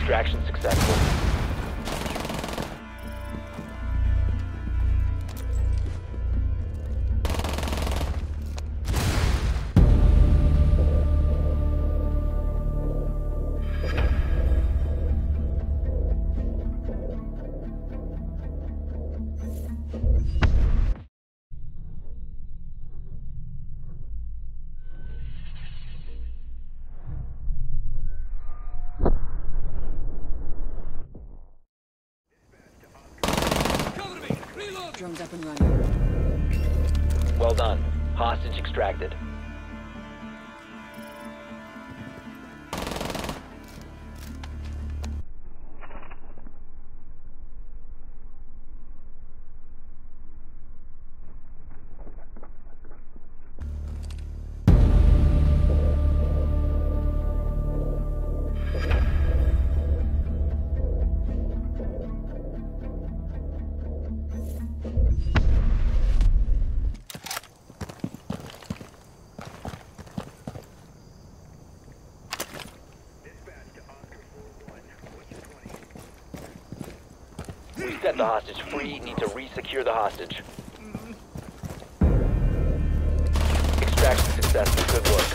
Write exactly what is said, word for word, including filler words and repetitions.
Extraction successful. Drone's up and running. Well done. Hostage extracted. Set the hostage free. Need to re-secure the hostage. Extraction successful. Good work.